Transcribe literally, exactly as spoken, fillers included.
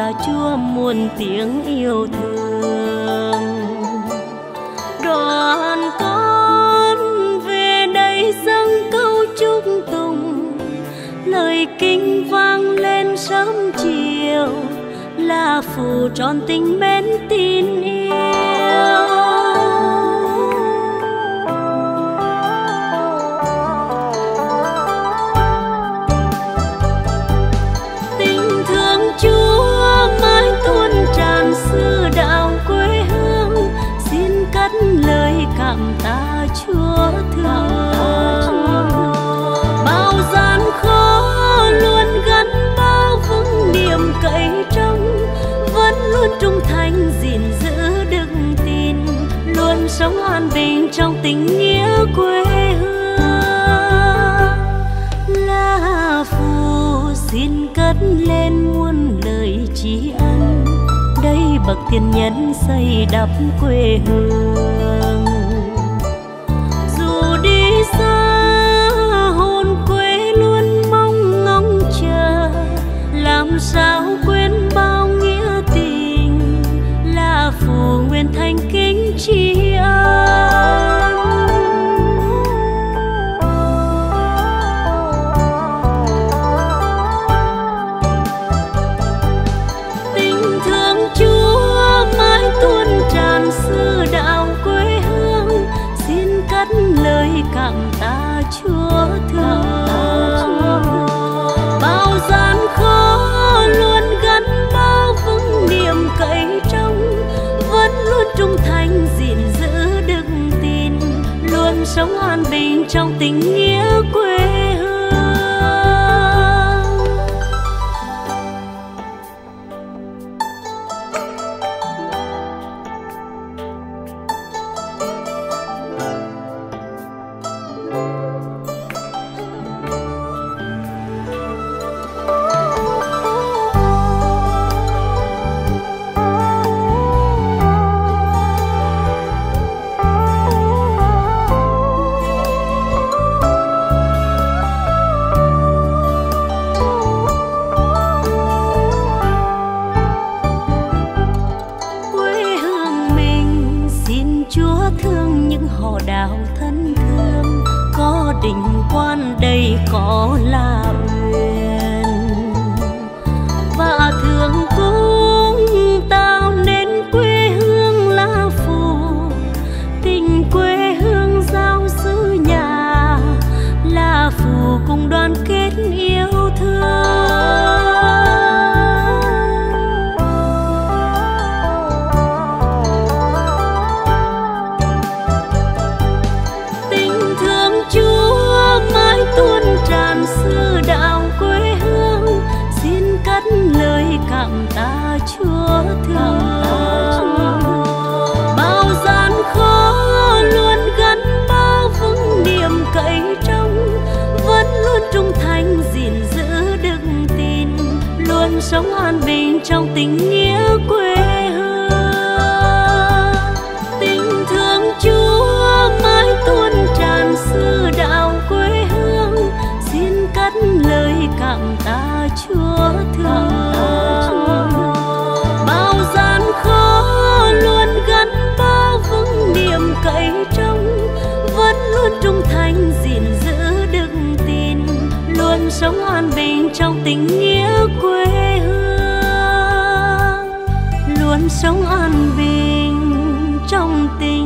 Chúa muôn tiếng yêu thương. Đoàn con về đây dâng câu chúc tụng, lời kinh vang lên sớm chiều, là phù tròn tình mến tin yêu. Tình thương Chúa mãi tuôn tràn xứ đạo quê hương, xin cất lời cảm tạ Chúa thương. Bao gian khó luôn gắn bao vững niềm cậy trông, vẫn luôn trung thành gìn giữ đức tin, luôn sống an bình trong tình nghĩa quê hương. Lá phù xin cất lên muôn lời tri ân, đây bậc tiền nhân xây đắp quê hương. Dù đi xa hồn quê luôn mong ngóng chờ, làm sao quên bao nghĩa tình, là phù nguyện thành kính tri ân. Tình thương Chúa mãi tuôn tràn xứ đạo quê hương, xin cất lời cảm tạ Chúa thương. Bao gian khó luôn gắn bao vững niềm cậy trông, vẫn luôn trung thành gìn giữ đức tin, luôn sống an bình trong tình nghĩa quê hương. Đình quan đây có là uyên, và thường cũng tạo nên quê hương lá phù. Tình quê hương giao xứ nhà, là phù cùng đoàn kết yêu thương. Tuôn tràn xứ đạo quê hương, xin cất lời cảm tạ Chúa thương. Bao gian khó luôn gắn bao vững niềm cậy trông, vẫn luôn trung thành gìn giữ đức tin, luôn sống an bình trong tình nghĩa quê hương. Tình thương Chúa mãi tuôn tràn xứ đạo quê hương, xin cất lời cảm tạ Chúa thương. Bao gian khó luôn gắn bao vững niềm cậy trông, vẫn luôn trung thành gìn giữ đức tin, luôn sống an bình trong tình nghĩa quê hương, luôn sống an bình trong tình